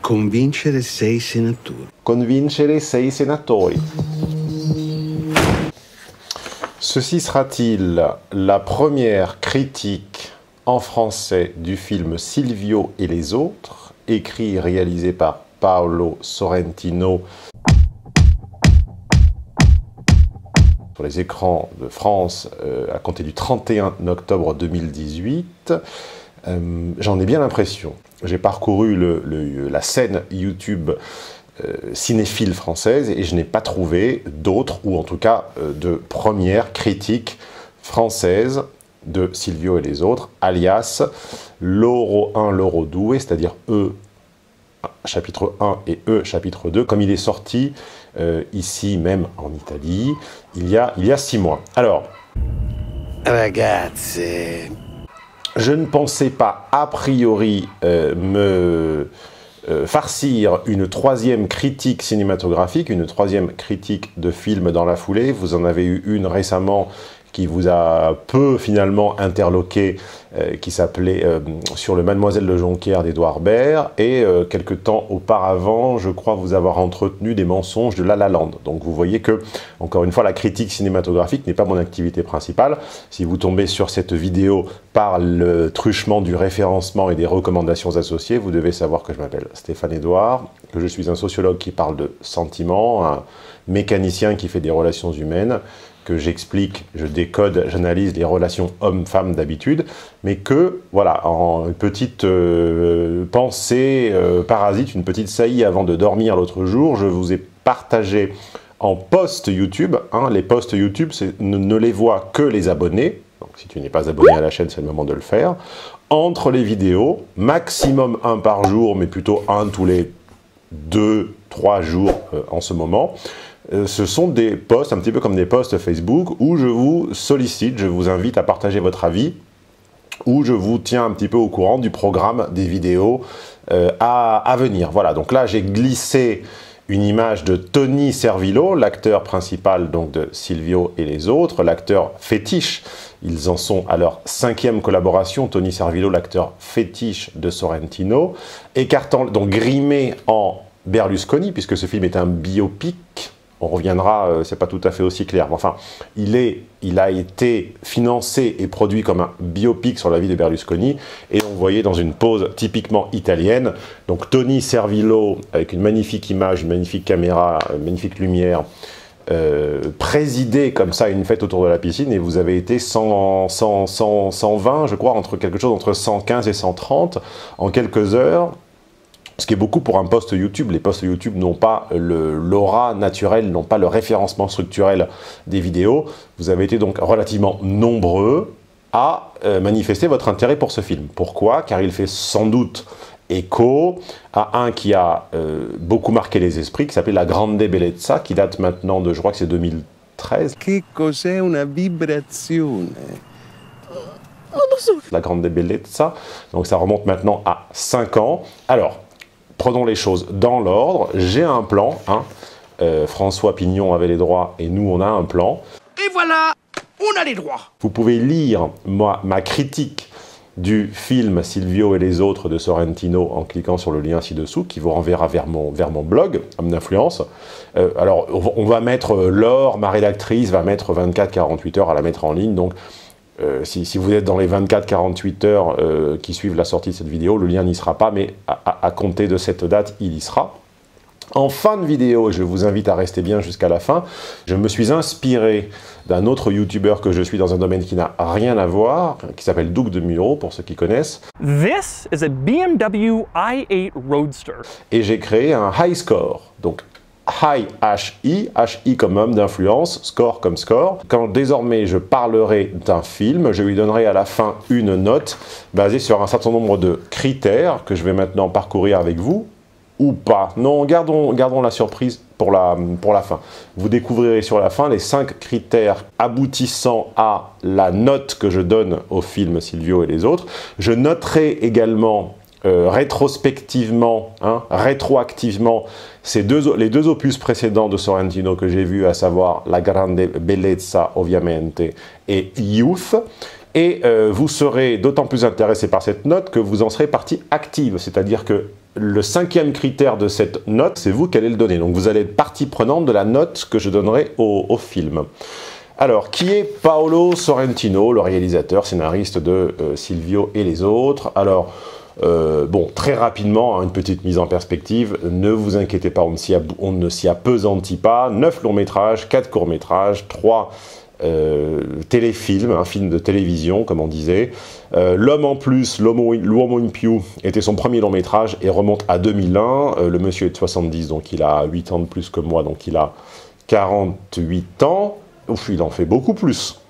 Convincere 6 senatori. Convincere 6 senatori. Ceci sera-t-il la première critique en français du film Silvio et les autres, écrit et réalisé par Paolo Sorrentino sur les écrans de France à compter du 31 octobre 2018. J'en ai bien l'impression. J'ai parcouru la scène YouTube cinéphile française et je n'ai pas trouvé d'autres, ou en tout cas de première critique française de Silvio et les autres, alias Loro 1, Loro 2, c'est-à-dire E chapitre 1 et E chapitre 2, comme il est sorti ici même en Italie il y a 6 mois. Alors, Ragazze, je ne pensais pas a priori me farcir une troisième critique cinématographique, une troisième critique de film dans la foulée. Vous en avez eu une récemment qui vous a peu finalement interloqué, qui s'appelait Sur le Mademoiselle de Jonquière d'Édouard Baird, et quelque temps auparavant, je crois vous avoir entretenu des mensonges de La La Land. Donc vous voyez que, encore une fois, la critique cinématographique n'est pas mon activité principale. Si vous tombez sur cette vidéo par le truchement du référencement et des recommandations associées, vous devez savoir que je m'appelle Stéphane Edouard, que je suis un sociologue qui parle de sentiments, un mécanicien qui fait des relations humaines, que j'explique, je décode, j'analyse les relations hommes-femmes d'habitude, mais que, voilà, en une petite pensée parasite, une petite saillie avant de dormir l'autre jour, je vous ai partagé en post YouTube, hein, les posts YouTube, ne les voient que les abonnés, donc si tu n'es pas abonné à la chaîne, c'est le moment de le faire, entre les vidéos, maximum un par jour, mais plutôt un tous les 2-3 jours en ce moment. Ce sont des posts, un petit peu comme des posts Facebook, où je vous sollicite, je vous invite à partager votre avis, où je vous tiens un petit peu au courant du programme des vidéos à venir. Voilà, donc là j'ai glissé une image de Tony Servillo, l'acteur principal donc de Silvio et les autres, l'acteur fétiche. Ils en sont à leur 5e collaboration, Tony Servillo, l'acteur fétiche de Sorrentino, écartant, donc grimé en Berlusconi, puisque ce film est un biopic. On reviendra, c'est pas tout à fait aussi clair. Mais enfin, il a été financé et produit comme un biopic sur la vie de Berlusconi, et on voyait dans une pose typiquement italienne, donc Tony Servillo avec une magnifique image, une magnifique caméra, une magnifique lumière, présider comme ça une fête autour de la piscine, et vous avez été 120, je crois, quelque chose entre 115 et 130 en quelques heures. Ce qui est beaucoup pour un post YouTube. Les posts YouTube n'ont pas l'aura naturelle, n'ont pas le référencement structurel des vidéos. Vous avez été donc relativement nombreux à manifester votre intérêt pour ce film. Pourquoi? Car il fait sans doute écho à un qui a beaucoup marqué les esprits, qui s'appelait La Grande Bellezza, qui date maintenant de, je crois que c'est 2013. che cos'è una vibrazione? La Grande Bellezza, donc ça remonte maintenant à 5 ans. Alors, prenons les choses dans l'ordre. J'ai un plan, hein. François Pignon avait les droits et nous on a un plan. Et voilà, on a les droits. Vous pouvez lire ma critique du film Silvio et les autres de Sorrentino en cliquant sur le lien ci-dessous qui vous renverra vers mon blog, Homme d'influence. Alors on va mettre Laure, ma rédactrice, va mettre 24-48 heures à la mettre en ligne, donc si vous êtes dans les 24-48 heures qui suivent la sortie de cette vidéo, le lien n'y sera pas, mais à compter de cette date, il y sera. En fin de vidéo, je vous invite à rester bien jusqu'à la fin, je me suis inspiré d'un autre youtubeur que je suis dans un domaine qui n'a rien à voir, qui s'appelle Doug de Muro, pour ceux qui connaissent. This is a BMW i8 Roadster. Et j'ai créé un high score, donc High, H-I comme homme d'influence, score comme score. Quand désormais je parlerai d'un film, je lui donnerai à la fin une note basée sur un certain nombre de critères que je vais maintenant parcourir avec vous, ou pas. Non, gardons la surprise pour la fin. Vous découvrirez sur la fin les 5 critères aboutissant à la note que je donne au film Silvio et les autres. Je noterai également rétrospectivement, hein, rétroactivement, les deux opus précédents de Sorrentino que j'ai vus, à savoir La Grande Bellezza, ovviamente, et Youth. Et vous serez d'autant plus intéressé par cette note que vous en serez partie active, c'est-à-dire que le 5e critère de cette note, c'est vous qui allez le donner. Donc vous allez être partie prenante de la note que je donnerai au film. Alors, qui est Paolo Sorrentino, le réalisateur, scénariste de Silvio et les autres? Alors, bon, très rapidement, hein, une petite mise en perspective, ne vous inquiétez pas, on ne s'y appesantit pas. 9 longs-métrages, 4 courts-métrages, 3 téléfilms, un film de télévision, comme on disait. L'homme en plus, l'Uomo in più, était son premier long-métrage et remonte à 2001. Le monsieur est de 70, donc il a 8 ans de plus que moi, donc il a 48 ans. Ouf, il en fait beaucoup plus.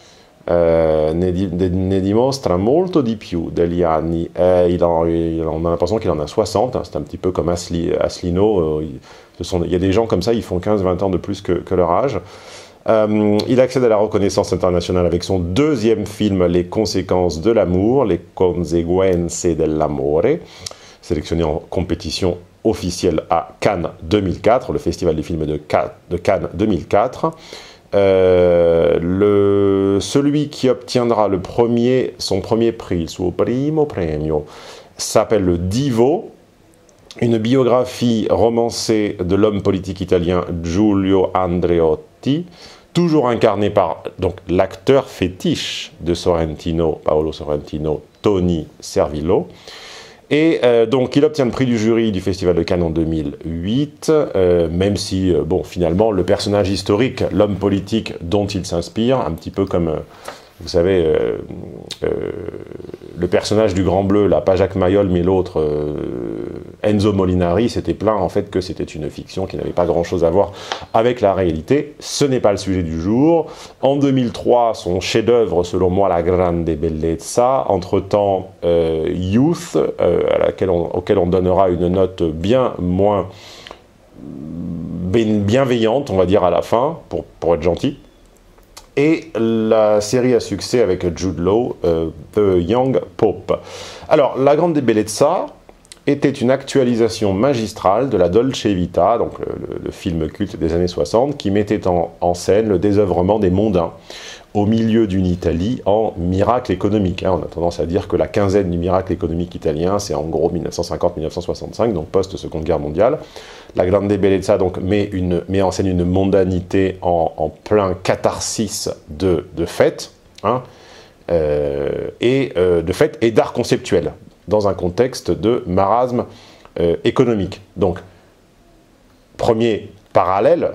Ne dimostra molto di più degli anni. On a l'impression qu'il en a 60, hein, c'est un petit peu comme Asselineau. Il y a des gens comme ça, ils font 15-20 ans de plus que leur âge. Il accède à la reconnaissance internationale avec son 2e film, Les conséquences de l'amour, Les conseguenze dell'amore, sélectionné en compétition officielle à Cannes 2004, le festival des films de Cannes 2004. Celui qui obtiendra son premier prix, il suo primo premio, s'appelle le Divo, une biographie romancée de l'homme politique italien Giulio Andreotti, toujours incarné par l'acteur fétiche de Sorrentino, Paolo Sorrentino, Tony Servillo. Et donc il obtient le prix du jury du Festival de Cannes en 2008, même si, bon, finalement, le personnage historique, l'homme politique dont il s'inspire, un petit peu comme, vous savez, le personnage du Grand Bleu, là, pas Jacques Mayol, mais l'autre, Enzo Molinari, s'était plaint en fait que c'était une fiction qui n'avait pas grand-chose à voir avec la réalité. Ce n'est pas le sujet du jour. En 2003, son chef-d'œuvre, selon moi, La Grande Bellezza. Entre-temps, Youth, auquel on donnera une note bien moins bienveillante, on va dire, à la fin, pour être gentil. Et la série à succès avec Jude Law, The Young Pope. Alors, La Grande Bellezza était une actualisation magistrale de la Dolce Vita, donc le film culte des années 60, qui mettait en scène le désœuvrement des mondains au milieu d'une Italie en miracle économique. On a tendance à dire que la quinzaine du miracle économique italien, c'est en gros 1950-1965, donc post-Seconde Guerre mondiale. La Grande Bellezza donc, met en scène une mondanité en plein catharsis de fête, hein, de fête et d'art conceptuel, dans un contexte de marasme économique. Donc, premier parallèle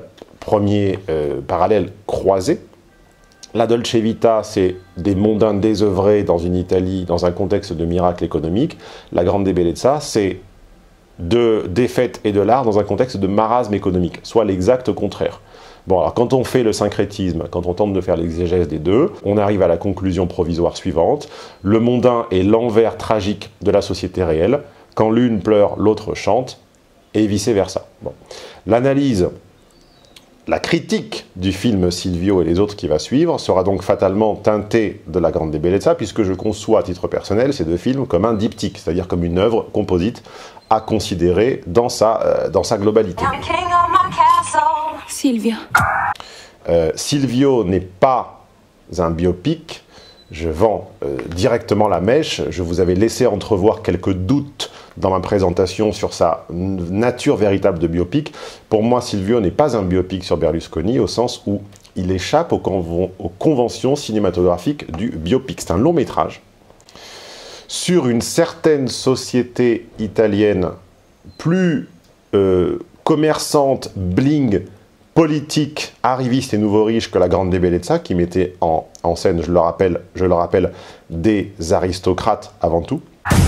croisé. La Dolce Vita, c'est des mondains désœuvrés dans une Italie, dans un contexte de miracle économique. La Grande Bellezza, c'est des fêtes et de l'art dans un contexte de marasme économique, soit l'exact contraire. Bon, alors quand on fait le syncrétisme, quand on tente de faire l'exégèse des deux, on arrive à la conclusion provisoire suivante. Le mondain est l'envers tragique de la société réelle. Quand l'une pleure, l'autre chante, et vice-versa. Bon. L'analyse, la critique du film Silvio et les autres qui va suivre sera donc fatalement teintée de La Grande Bellezza, puisque je conçois à titre personnel ces deux films comme un diptyque, c'est-à-dire comme une œuvre composite à considérer dans sa globalité. Silvio. Silvio n'est pas un biopic, je vends directement la mèche, je vous avais laissé entrevoir quelques doutes dans ma présentation sur sa nature véritable de biopic. Pour moi, Silvio n'est pas un biopic sur Berlusconi, au sens où il échappe aux conventions cinématographiques du biopic. C'est un long métrage sur une certaine société italienne plus commerçante, bling, politique, arriviste et nouveau riche que la Grande Bellezza, qui mettait en scène, je le rappelle, des aristocrates avant tout.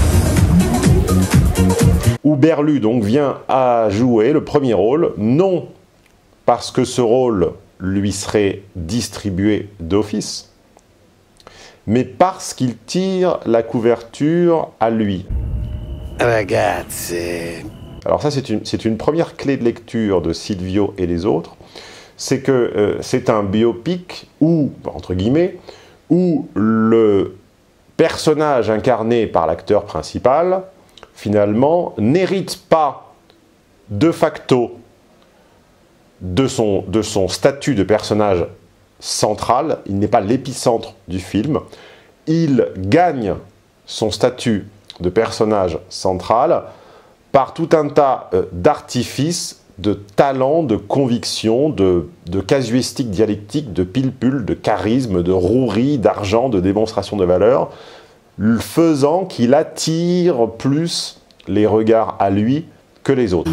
Où Berlu donc vient à jouer le premier rôle, non parce que ce rôle lui serait distribué d'office, mais parce qu'il tire la couverture à lui. Ragazzi. Alors ça, c'est une première clé de lecture de Silvio et les autres, c'est que c'est un biopic où, entre guillemets, où le personnage incarné par l'acteur principal, finalement, n'hérite pas de facto de son statut de personnage central, il n'est pas l'épicentre du film, il gagne son statut de personnage central par tout un tas d'artifices, de talents, de convictions, de casuistique dialectique, de pilpul, de charisme, de rouerie, d'argent, de démonstration de valeur, faisant qu'il attire plus les regards à lui que les autres.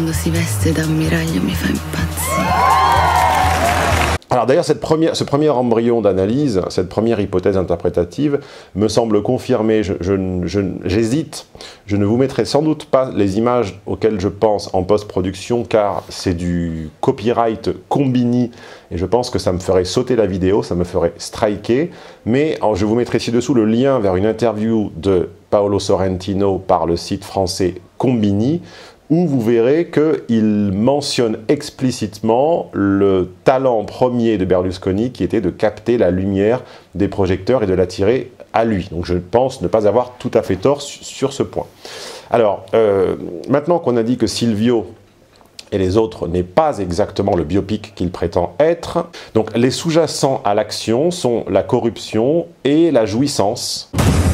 Alors d'ailleurs, ce premier embryon d'analyse, cette première hypothèse interprétative, me semble confirmer, j'hésite, je ne vous mettrai sans doute pas les images auxquelles je pense en post-production, car c'est du copyright Combini, et je pense que ça me ferait sauter la vidéo, ça me ferait striker, mais je vous mettrai ci-dessous le lien vers une interview de Paolo Sorrentino par le site français Combini, où vous verrez qu'il mentionne explicitement le talent premier de Berlusconi qui était de capter la lumière des projecteurs et de l'attirer à lui. Donc je pense ne pas avoir tout à fait tort sur ce point. Alors, maintenant qu'on a dit que Silvio et les autres n'est pas exactement le biopic qu'il prétend être, donc les sous-jacents à l'action sont la corruption et la jouissance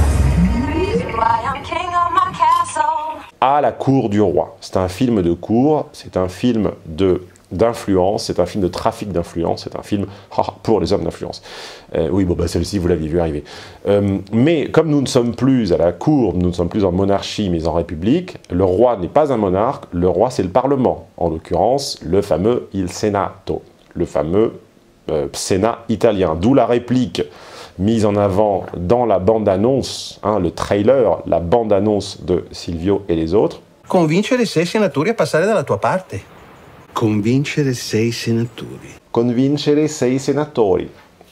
à la cour du roi. C'est un film de cour, c'est un film d'influence, c'est un film de trafic d'influence, c'est un film pour les hommes d'influence. Oui, bon, bah, celle-ci, vous l'aviez vu arriver. Mais comme nous ne sommes plus à la cour, nous ne sommes plus en monarchie, mais en république, le roi n'est pas un monarque, le roi c'est le parlement, en l'occurrence le fameux Il Senato, le fameux Sénat italien, d'où la réplique mise en avant dans la bande-annonce, hein, le trailer, la bande-annonce de Silvio et les autres. Convincere 6 senatori a passare dalla tua parte. Convincere 6 senatori. Convincere 6 senatori.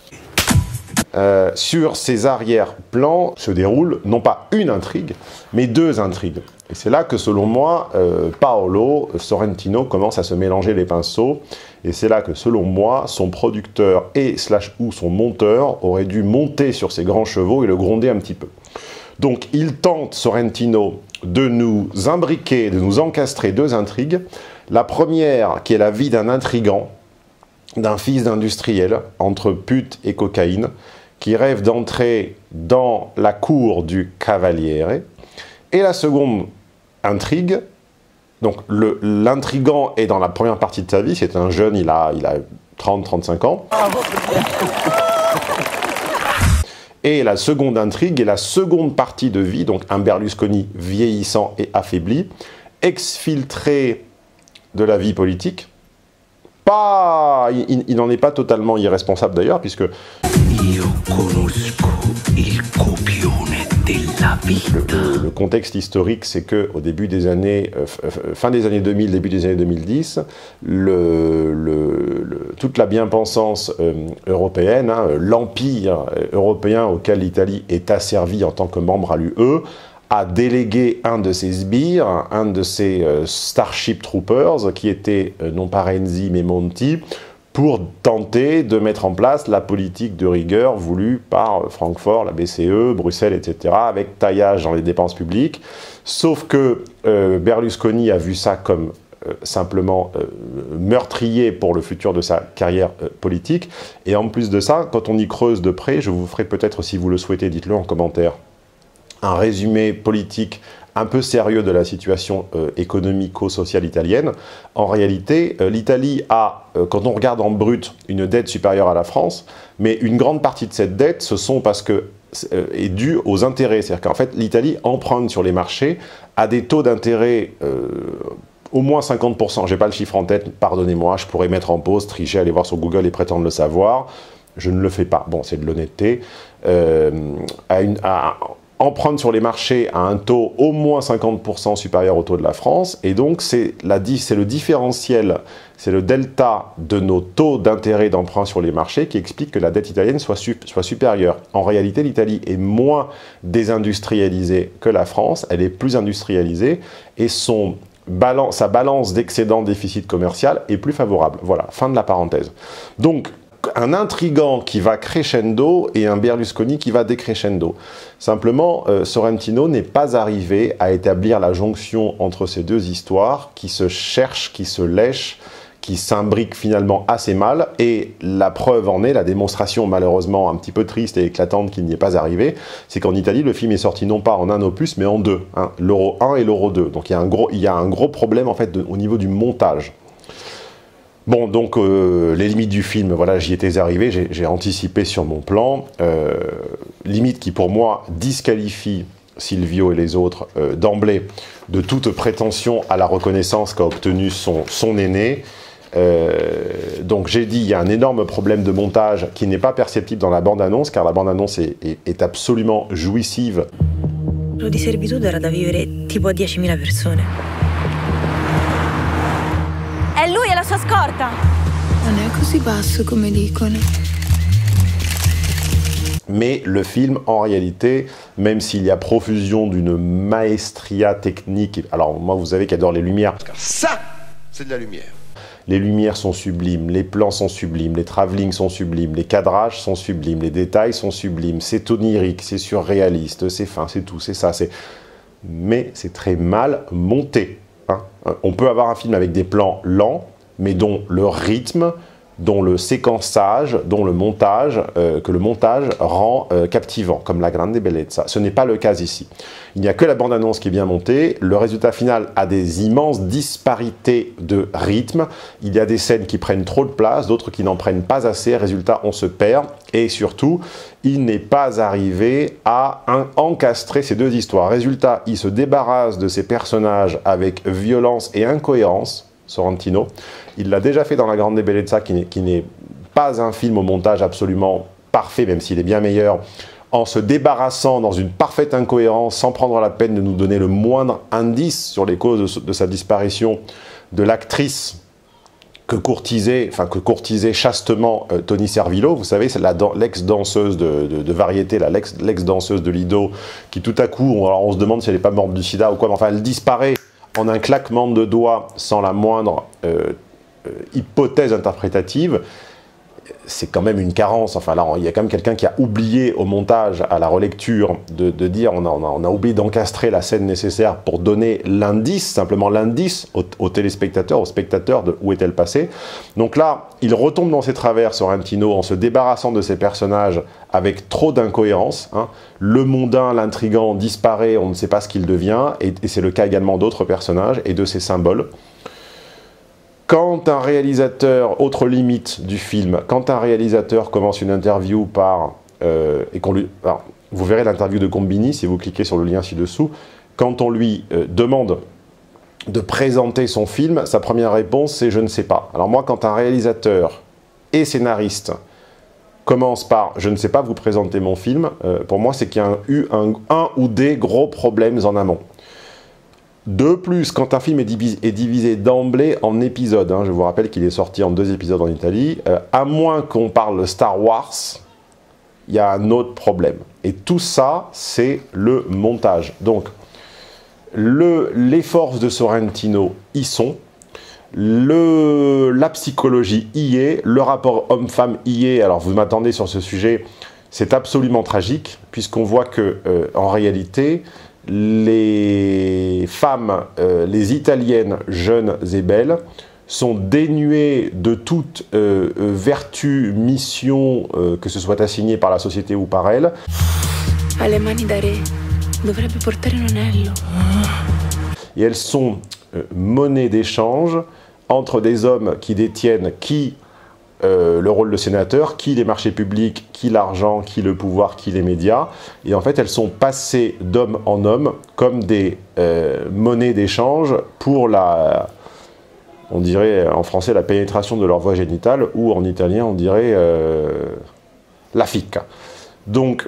Sur ces arrière-plans se déroule non pas une intrigue, mais 2 intrigues. Et c'est là que, selon moi, Paolo Sorrentino commence à se mélanger les pinceaux. Et c'est là que, selon moi, son producteur ou son monteur aurait dû monter sur ses grands chevaux et le gronder un petit peu. Donc, il tente, Sorrentino, de nous imbriquer, de nous encastrer 2 intrigues. La première, qui est la vie d'un intrigant, d'un fils d'industriel, entre pute et cocaïne, qui rêve d'entrer dans la cour du Cavaliere. Et la seconde intrigue, donc l'intrigant est dans la première partie de sa vie, c'est un jeune, il a 30-35 ans. Et la seconde intrigue est la seconde partie de vie, donc un Berlusconi vieillissant et affaibli, exfiltré de la vie politique. Il n'en est pas totalement irresponsable d'ailleurs, puisque le contexte historique, c'est que au début des années, fin des années 2000, début des années 2010, toute la bien-pensance européenne, hein, l'empire européen auquel l'Italie est asservie en tant que membre à l'UE, a délégué un de ses sbires, un de ses Starship Troopers, qui était non pas Renzi mais Monti, pour tenter de mettre en place la politique de rigueur voulue par Francfort, la BCE, Bruxelles, etc., avec taillage dans les dépenses publiques. Sauf que Berlusconi a vu ça comme simplement meurtrier pour le futur de sa carrière politique. Et en plus de ça, quand on y creuse de près, je vous ferai peut-être, si vous le souhaitez, dites-le en commentaire, un résumé politique un peu sérieux de la situation économico-sociale italienne. En réalité, l'Italie a, quand on regarde en brut, une dette supérieure à la France, mais une grande partie de cette dette, est due aux intérêts. C'est-à-dire qu'en fait, l'Italie emprunte sur les marchés à des taux d'intérêt au moins 50%. Je n'ai pas le chiffre en tête, pardonnez-moi, je pourrais mettre en pause, tricher, aller voir sur Google et prétendre le savoir. Je ne le fais pas. Bon, c'est de l'honnêteté. Emprunte sur les marchés à un taux au moins 50% supérieur au taux de la France, et donc c'est le différentiel, c'est le delta de nos taux d'intérêt d'emprunt sur les marchés qui explique que la dette italienne soit supérieure. En réalité, l'Italie est moins désindustrialisée que la France, elle est plus industrialisée, et sa balance d'excédent déficit commercial est plus favorable. Voilà, fin de la parenthèse. Donc, un intrigant qui va crescendo et un Berlusconi qui va décrescendo. Simplement, Sorrentino n'est pas arrivé à établir la jonction entre ces 2 histoires qui se cherchent, qui se lèchent, qui s'imbrique finalement assez mal, et la preuve en est, la démonstration malheureusement un petit peu triste et éclatante qu'il n'y est pas arrivé, c'est qu'en Italie, le film est sorti non pas en un opus, mais en deux, hein, l'Euro 1 et l'Euro 2. Donc il y a un gros problème en fait au niveau du montage. Bon, donc les limites du film, voilà, j'y étais arrivé, j'ai anticipé sur mon plan, limite qui pour moi disqualifie Silvio et les autres d'emblée de toute prétention à la reconnaissance qu'a obtenu son aîné. Donc j'ai dit, il y a un énorme problème de montage qui n'est pas perceptible dans la bande-annonce, car la bande-annonce est absolument jouissive. Lo di servitù era da vivere tipo a 10.000 persone. È lui e la sua scorta! Non è così basso come dicono. Mais le film, en réalité, même s'il y a profusion d'une maestria technique, alors moi vous savez qu'adore les lumières. Ça, c'est de la lumière. Les lumières sont sublimes, les plans sont sublimes, les travelling sont sublimes, les cadrages sont sublimes, les détails sont sublimes, c'est onirique, c'est surréaliste, c'est fin, c'est tout, c'est ça, c'est... Mais c'est très mal monté. Hein. On peut avoir un film avec des plans lents, mais dont le rythme, dont le séquençage, dont le montage, que le montage rend captivant, comme La Grande Bellezza. Ce n'est pas le cas ici. Il n'y a que la bande-annonce qui est bien montée. Le résultat final a des immenses disparités de rythme. Il y a des scènes qui prennent trop de place, d'autres qui n'en prennent pas assez. Résultat, on se perd. Et surtout, il n'est pas arrivé à encastrer ces deux histoires. Résultat, il se débarrasse de ces personnages avec violence et incohérence, Sorrentino. Il l'a déjà fait dans La Grande Bellezza, qui n'est pas un film au montage absolument parfait, même s'il est bien meilleur, en se débarrassant dans une parfaite incohérence, sans prendre la peine de nous donner le moindre indice sur les causes de sa disparition, de l'actrice que courtisait chastement Tony Servillo. Vous savez, c'est l'ex-danseuse de variété, l'ex-danseuse de Lido, qui tout à coup, alors on se demande si elle n'est pas morte du sida ou quoi, mais enfin elle disparaît en un claquement de doigts, sans la moindre hypothèse interprétative. C'est quand même une carence. Enfin là, il y a quand même quelqu'un qui a oublié au montage, à la relecture, de dire on a oublié d'encastrer la scène nécessaire pour donner l'indice, simplement l'indice aux téléspectateurs, aux spectateurs de où est-elle passée. Donc là, il retombe dans ses travers, Sorrentino, en se débarrassant de ses personnages avec trop d'incohérence. Hein. Le mondain, l'intrigant disparaît, on ne sait pas ce qu'il devient, et c'est le cas également d'autres personnages et de ses symboles. Quand un réalisateur, autre limite du film, quand un réalisateur commence une interview par... et qu'on lui, alors, vous verrez l'interview de Combini si vous cliquez sur le lien ci-dessous, quand on lui demande de présenter son film, sa première réponse c'est « je ne sais pas ». Alors moi, quand un réalisateur et scénariste commence par « je ne sais pas vous présenter mon film », pour moi c'est qu'il y a eu un ou des gros problèmes en amont. De plus, quand un film est divisé d'emblée en épisodes, hein, je vous rappelle qu'il est sorti en 2 épisodes en Italie, à moins qu'on parle Star Wars, il y a un autre problème. Et tout ça, c'est le montage. Donc, les forces de Sorrentino y sont, la psychologie y est, le rapport homme-femme y est. Alors, vous m'attendez sur ce sujet, c'est absolument tragique, puisqu'on voit que, en réalité, les femmes, les italiennes jeunes et belles, sont dénuées de toute vertu, mission, que ce soit assignée par la société ou par elles. Alle mani da re dovrebbe portare un anello. Et elles sont monnaie d'échange entre des hommes qui détiennent le rôle de sénateur, qui les marchés publics, qui l'argent, qui le pouvoir, qui les médias. Et en fait, elles sont passées d'homme en homme comme des monnaies d'échange pour on dirait en français la pénétration de leur voie génitale, ou en italien on dirait la ficca. Donc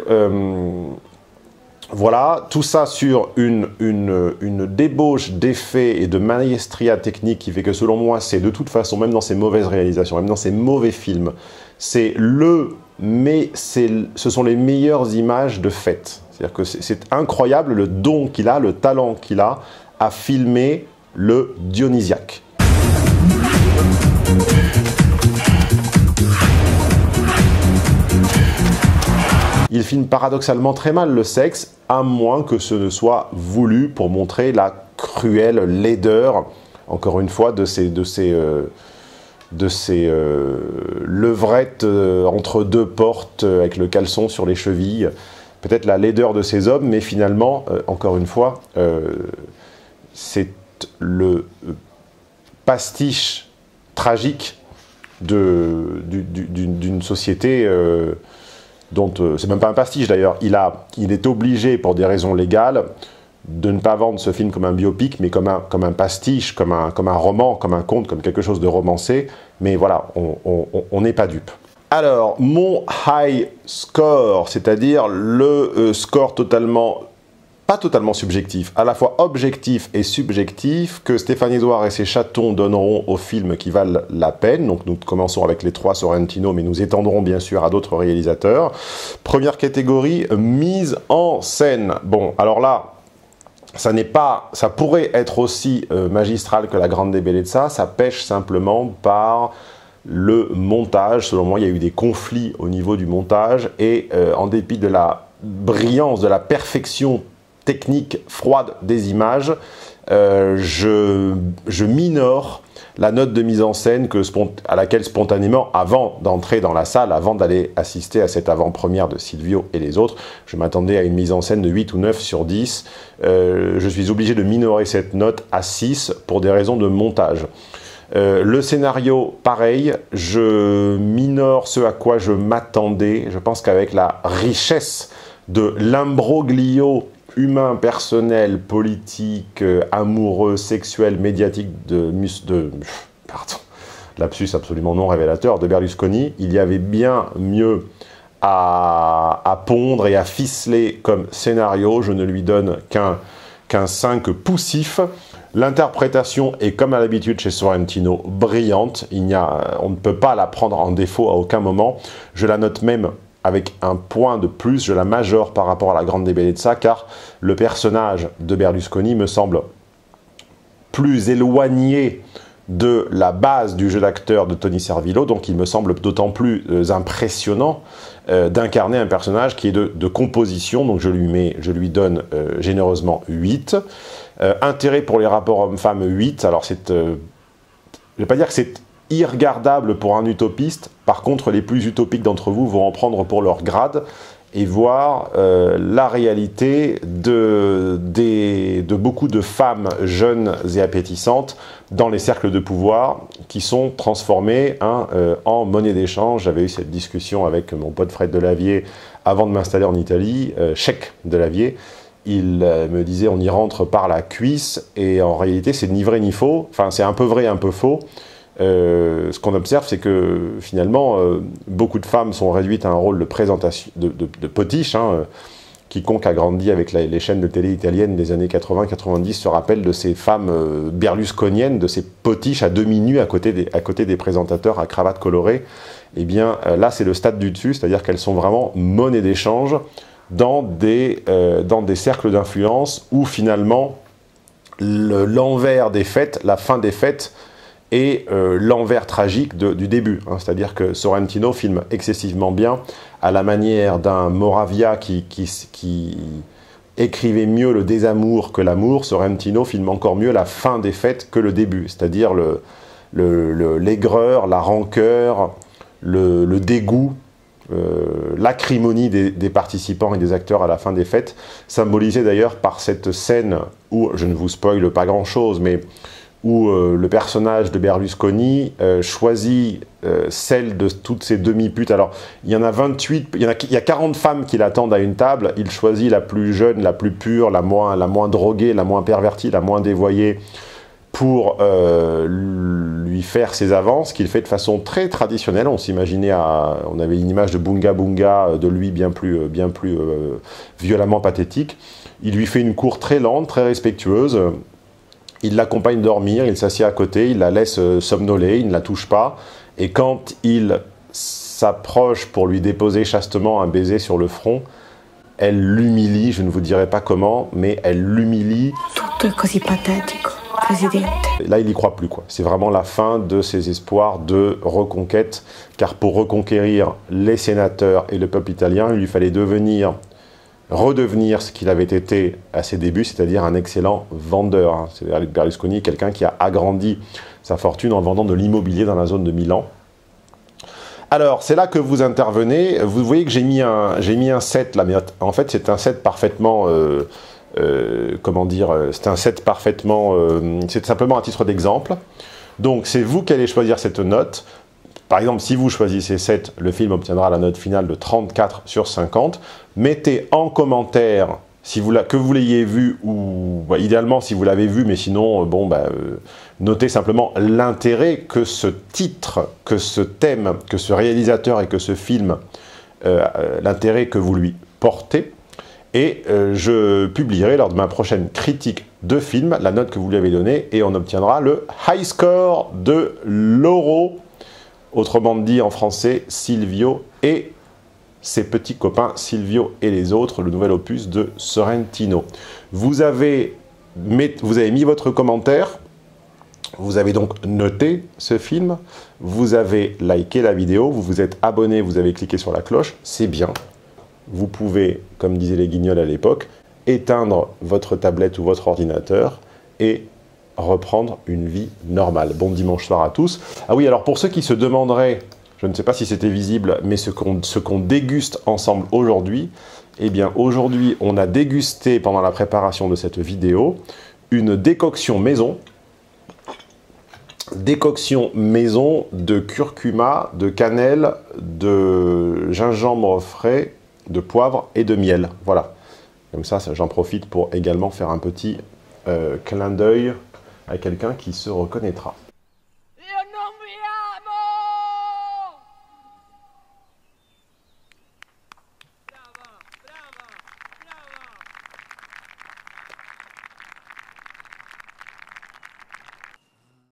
voilà, tout ça sur une débauche d'effets et de maestria technique qui fait que selon moi, c'est de toute façon, même dans ces mauvaises réalisations, même dans ces mauvais films, ce sont les meilleures images de fait. C'est-à-dire que c'est incroyable le don qu'il a, le talent qu'il a à filmer le dionysiaque. Il filme paradoxalement très mal le sexe, à moins que ce ne soit voulu pour montrer la cruelle laideur, encore une fois, de ces ces levrettes entre deux portes avec le caleçon sur les chevilles. Peut-être la laideur de ces hommes, mais finalement, encore une fois, c'est le pastiche tragique d'une société dont... c'est même pas un pastiche d'ailleurs, il est obligé pour des raisons légales de ne pas vendre ce film comme un biopic, mais comme un pastiche, comme un roman, comme un conte, comme quelque chose de romancé. Mais voilà, on n'est pas dupe. Alors, mon high score, c'est-à-dire le score pas totalement subjectif, à la fois objectif et subjectif, que Stéphane Edouard et ses chatons donneront aux films qui valent la peine. Donc nous commençons avec les 3 Sorrentino, mais nous étendrons bien sûr à d'autres réalisateurs. Première catégorie, mise en scène. Bon, alors là, ça pourrait être aussi magistral que La Grande Bellezza, ça pêche simplement par le montage. Selon moi, il y a eu des conflits au niveau du montage, et en dépit de la brillance, de la perfection technique froide des images, je minore la note de mise en scène à laquelle spontanément, avant d'entrer dans la salle, avant d'aller assister à cette avant-première de Silvio et les autres, je m'attendais à une mise en scène de 8 ou 9 sur 10. Je suis obligé de minorer cette note à 6 pour des raisons de montage. Le scénario, pareil, je minore ce à quoi je m'attendais. Je pense qu'avec la richesse de l'imbroglio humain, personnel, politique, amoureux, sexuel, médiatique pardon, lapsus absolument non révélateur, de Berlusconi, il y avait bien mieux à pondre et à ficeler comme scénario. Je ne lui donne qu'un 5 poussif. L'interprétation est, comme à l'habitude chez Sorrentino, brillante. On ne peut pas la prendre en défaut à aucun moment. Je la note même avec un point de plus, je la majore par rapport à La Grande Bellezza, car le personnage de Berlusconi me semble plus éloigné de la base du jeu d'acteur de Tony Servillo, donc il me semble d'autant plus impressionnant d'incarner un personnage qui est de composition, donc je lui donne généreusement 8. Intérêt pour les rapports hommes-femmes, 8. Alors je ne vais pas dire que c'est irregardable pour un utopiste, par contre les plus utopiques d'entre vous vont en prendre pour leur grade et voir la réalité de beaucoup de femmes jeunes et appétissantes dans les cercles de pouvoir qui sont transformées en monnaie d'échange. J'avais eu cette discussion avec mon pote Fred Delavier avant de m'installer en Italie, Chèque Delavier. Il me disait on y rentre par la cuisse, et en réalité c'est ni vrai ni faux, enfin c'est un peu vrai, un peu faux. Ce qu'on observe, c'est que finalement, beaucoup de femmes sont réduites à un rôle de présentation, de potiche. Quiconque a grandi avec les chaînes de télé italiennes des années 80-90 se rappelle de ces femmes berlusconiennes, de ces potiches à demi-nues à côté des présentateurs à cravate colorée. Eh bien, là, c'est le stade du dessus, c'est-à-dire qu'elles sont vraiment monnaie d'échange dans des cercles d'influence où finalement, l'envers des fêtes, la fin des fêtes, et l'envers tragique du début. C'est-à-dire que Sorrentino filme excessivement bien, à la manière d'un Moravia qui écrivait mieux le désamour que l'amour. Sorrentino filme encore mieux la fin des fêtes que le début, c'est-à-dire l'aigreur, la rancœur, le dégoût, l'acrimonie des participants et des acteurs à la fin des fêtes, symbolisée d'ailleurs par cette scène où, je ne vous spoile pas grand-chose, mais où le personnage de Berlusconi choisit celle de toutes ces demi-putes. Alors, il y en a 28, il y a 40 femmes qui l'attendent à une table, il choisit la plus jeune, la plus pure, la moins droguée, la moins pervertie, la moins dévoyée, pour lui faire ses avances, qu'il fait de façon très traditionnelle. On s'imaginait, on avait une image de Bunga Bunga, de lui bien plus violemment pathétique. Il lui fait une cour très lente, très respectueuse. Il l'accompagne dormir, il s'assied à côté, il la laisse somnoler, il ne la touche pas. Et quand il s'approche pour lui déposer chastement un baiser sur le front, elle l'humilie, je ne vous dirai pas comment, mais elle l'humilie. Tutto è così patetico, Presidente. Là, il n'y croit plus, quoi. C'est vraiment la fin de ses espoirs de reconquête, car pour reconquérir les sénateurs et le peuple italien, il lui fallait redevenir ce qu'il avait été à ses débuts, c'est-à-dire un excellent vendeur. C'est Berlusconi, quelqu'un qui a agrandi sa fortune en vendant de l'immobilier dans la zone de Milan. Alors, c'est là que vous intervenez. Vous voyez que j'ai mis un set là, mais en fait, c'est un set parfaitement... comment dire, c'est un set parfaitement, c'est simplement à titre d'exemple. Donc c'est vous qui allez choisir cette note. Par exemple, si vous choisissez 7, le film obtiendra la note finale de 34 sur 50. Mettez en commentaire, que vous l'ayez vu, ou bah, idéalement si vous l'avez vu, mais sinon, bon, bah, notez simplement l'intérêt que ce titre, que ce thème, que ce réalisateur et que ce film, l'intérêt que vous lui portez. Et je publierai lors de ma prochaine critique de film la note que vous lui avez donnée et on obtiendra le high score de Loro, autrement dit en français Silvio et ses petits copains Silvio et les autres, le nouvel opus de Sorrentino. Vous avez mis votre commentaire, vous avez donc noté ce film, vous avez liké la vidéo, vous vous êtes abonné, vous avez cliqué sur la cloche, c'est bien. Vous pouvez, comme disaient les guignols à l'époque, éteindre votre tablette ou votre ordinateur et reprendre une vie normale. Bon dimanche soir à tous. Ah oui, alors pour ceux qui se demanderaient, je ne sais pas si c'était visible, mais ce qu'on déguste ensemble aujourd'hui, eh bien aujourd'hui on a dégusté pendant la préparation de cette vidéo une décoction maison. Décoction maison de curcuma, de cannelle, de gingembre frais, de poivre et de miel. Voilà. Comme ça j'en profite pour également faire un petit clin d'œil à quelqu'un qui se reconnaîtra.